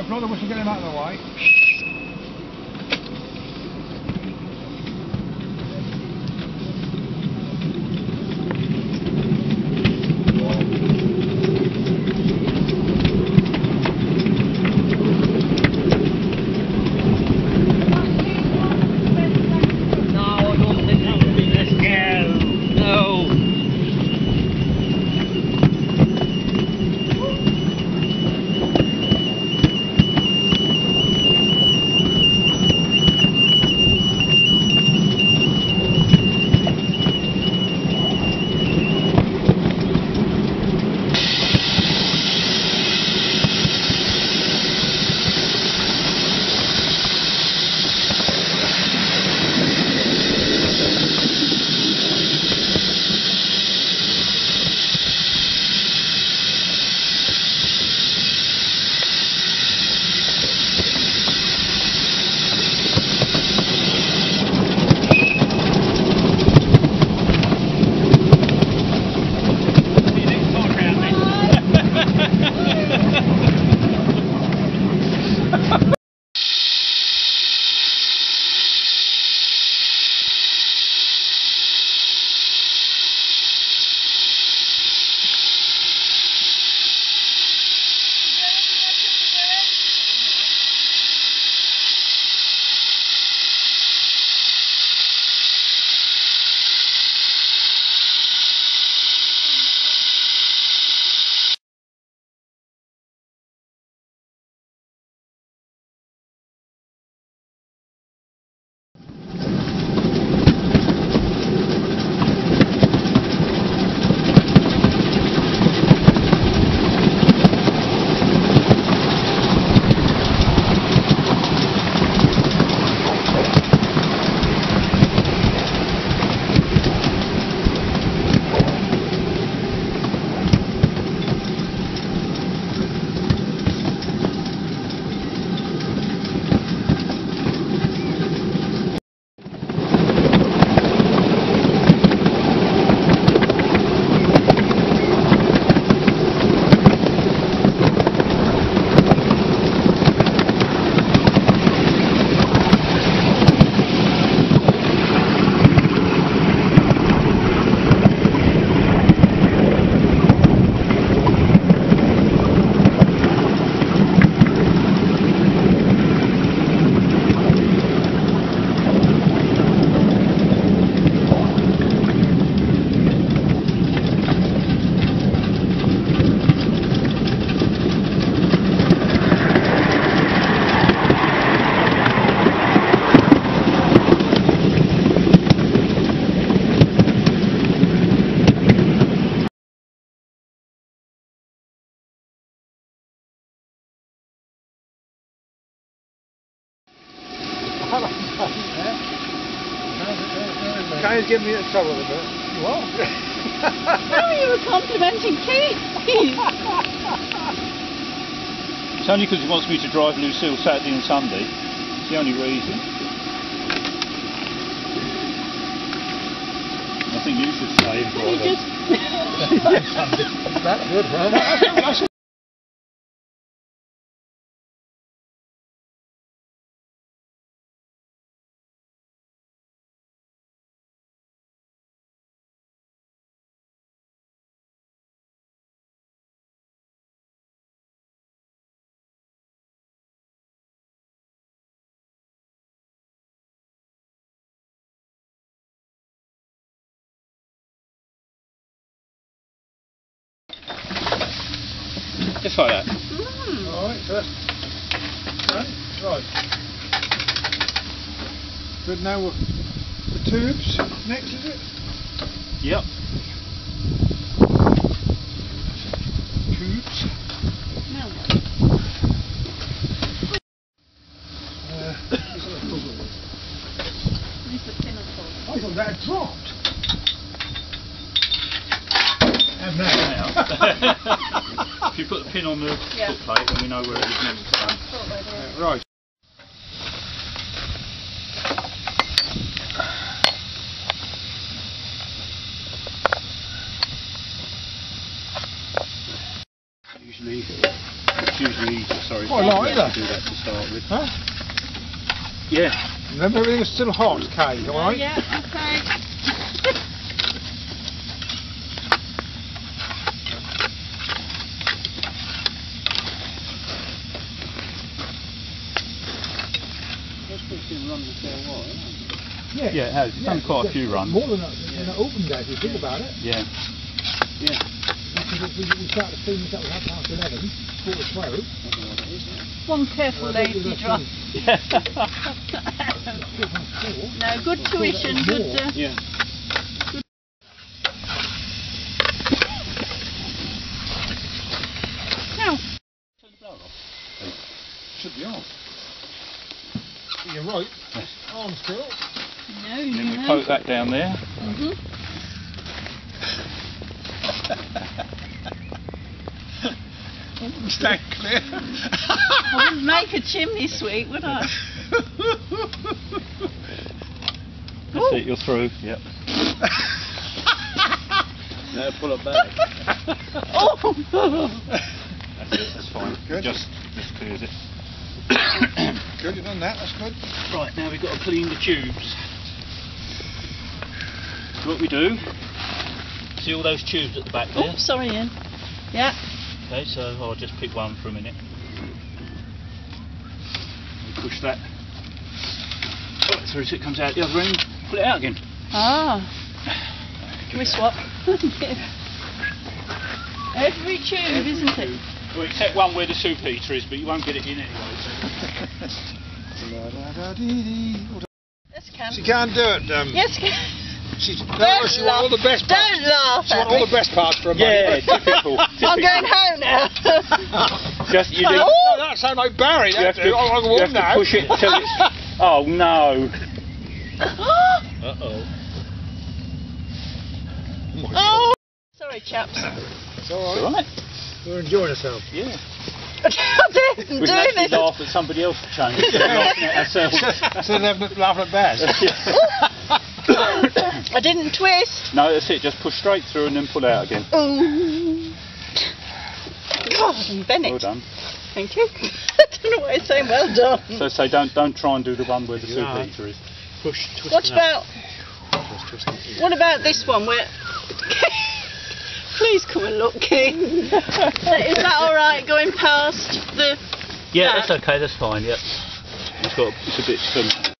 Right, blow the whistle, get him out of the way. Kay's getting me into trouble a bit. What? No, you were complimenting Keith. It's only because he wants me to drive Lucille Saturday and Sunday. It's the only reason. I think you should stay and drive You it. That's good, huh? Just like that. Alright, so that's right. Good, now the tubes next, is it? Yep. Tubes. No. Leave the pin on the I thought that had dropped. Have now. If you put the pin on the foot plate, then we know where it is next time. Right. It's usually easier, sorry. Quite light, isn't it? Don't do that to start with. Huh? Yeah. Remember everything was still hot, Kay, alright? Yeah, okay. Yeah, Yeah, it has. It's done quite a few runs. More than that, in an open day, if you think about it. Yeah. Yeah. Because we started filming this up at 11:30, 12. One careful lady drive. No, good tuition, good. Yeah. Now, Should be on. You're right. On still. no, And then we no. poke that down there. Stand clear. I wouldn't make a chimney sweep, would I? That's it, you're through. Yep. Now pull it back. Oh! That's it, that's fine. Good. Just clears it. Good, you've done that, that's good. Right, now we've got to clean the tubes. So what we do, see all those tubes at the back there? Oh, sorry, Ian. Yeah. Okay, so I'll just pick one for a minute. We push that right through so it comes out the other end, pull it out again. Ah. Can we swap? Every tube, isn't it? Well, except one where the soup heater is, but you won't get it in anyway. Yes, can. She can't do it. Yes, can. She Don't wants all the best parts. Don't laugh She at wants all me. the best parts for her Yeah, money. typical. I'm going home now. Just you do. No, that sounds like Barry. You have That to, do. I'm you have to push it till it's. Oh no. Uh-oh. Oh. Sorry, chaps. It's all All right. right. We're enjoying ourselves. Yeah. I didn't We do can actually this. laugh at somebody else change instead of laughing at ourselves. Instead of laughing at Baz. I didn't twist. No, that's it. Just push straight through and then pull out again. Ooh. God, and Bennett. Well done. Thank you. I don't know why I'm saying well done. So say don't try and do the one where the soup No. heater is. Push, twist. What about this one where? Please come and look, King. Is that all right? Going past the. Yeah, that? that's okay. That's fine. Yep. It's a bit